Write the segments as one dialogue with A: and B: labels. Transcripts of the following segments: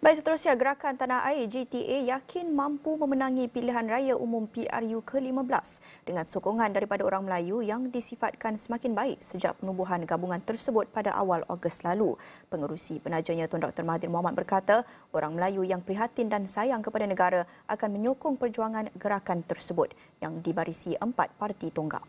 A: Baik, seterusnya, Gerakan Tanah Air GTA yakin mampu memenangi pilihan raya umum PRU ke-15 dengan sokongan daripada orang Melayu yang disifatkan semakin baik sejak penubuhan gabungan tersebut pada awal Ogos lalu. Pengerusi penajanya Tun Dr. Mahathir Mohamad berkata, orang Melayu yang prihatin dan sayang kepada negara akan menyokong perjuangan gerakan tersebut yang dibarisi 4 parti tonggak.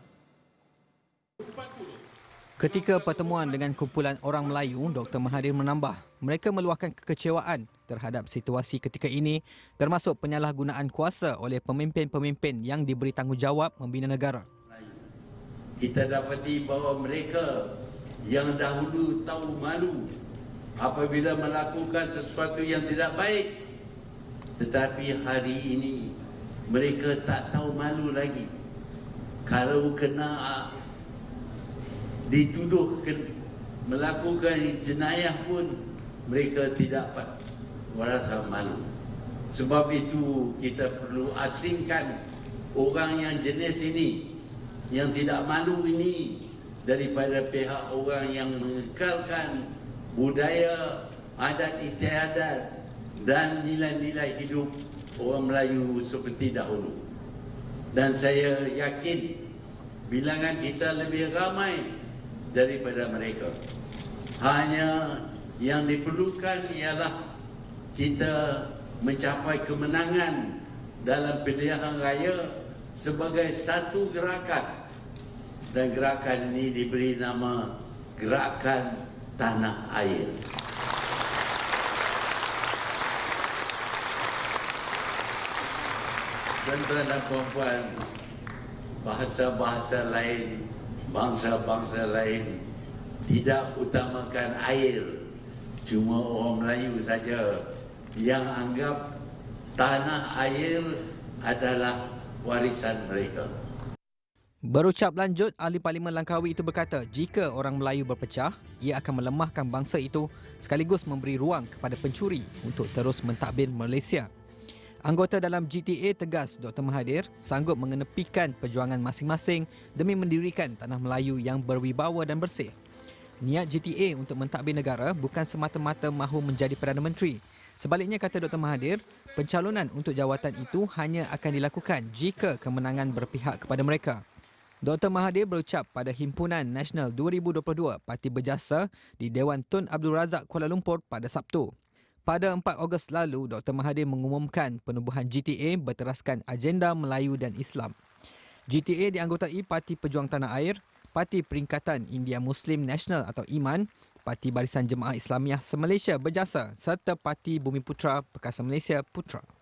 B: Ketika pertemuan dengan kumpulan orang Melayu, Dr. Mahathir menambah, mereka meluahkan kekecewaan terhadap situasi ketika ini, termasuk penyalahgunaan kuasa oleh pemimpin-pemimpin yang diberi tanggungjawab membina negara.
C: Kita dapati bahawa mereka yang dahulu tahu malu apabila melakukan sesuatu yang tidak baik, tetapi hari ini mereka tak tahu malu lagi. Kalau kena dituduh melakukan jenayah pun mereka tidak merasa malu. Sebab itu kita perlu asingkan orang yang jenis ini, yang tidak malu ini, daripada pihak orang yang mengekalkan budaya, adat istiadat dan nilai-nilai hidup orang Melayu seperti dahulu. Dan saya yakin bilangan kita lebih ramai daripada mereka. Hanya yang diperlukan ialah kita mencapai kemenangan dalam pilihan raya sebagai satu gerakan. Dan gerakan ini diberi nama Gerakan Tanah Air. Tuan-tuan dan puan-puan, bahasa-bahasa lain, bangsa-bangsa lain tidak utamakan air. Cuma orang Melayu saja yang anggap tanah air adalah warisan mereka.
B: Berucap lanjut, Ahli Parlimen Langkawi itu berkata, jika orang Melayu berpecah, ia akan melemahkan bangsa itu sekaligus memberi ruang kepada pencuri untuk terus mentadbir Malaysia. Anggota dalam GTA tegas Dr. Mahathir sanggup mengenepikan perjuangan masing-masing demi mendirikan tanah Melayu yang berwibawa dan bersih. Niat GTA untuk mentadbir negara bukan semata-mata mahu menjadi Perdana Menteri. Sebaliknya, kata Dr. Mahathir, pencalonan untuk jawatan itu hanya akan dilakukan jika kemenangan berpihak kepada mereka. Dr. Mahathir berucap pada Himpunan Nasional 2022 Parti Berjasa di Dewan Tun Abdul Razak Kuala Lumpur pada Sabtu. Pada 4 Ogos lalu, Dr. Mahathir mengumumkan penubuhan GTA berteraskan agenda Melayu dan Islam. GTA dianggotai Parti Pejuang Tanah Air, Parti Peringkatan India Muslim Nasional atau IMAN, Parti Barisan Jemaah Islamiah Se-Malaysia Berjasa serta Parti Bumi Putra Perkasa Malaysia Putra.